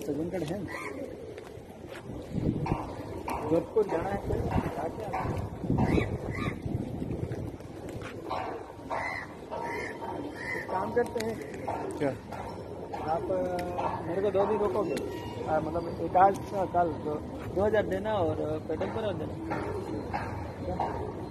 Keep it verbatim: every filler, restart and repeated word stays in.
सज्जनगढ़ है जोधपुर जाना है कोई काम करते हैं क्या आप मेरे को दो दिन रोकोगे मतलब एक आज कल दो दो हज़ार देना और पेट्रोल पर देना।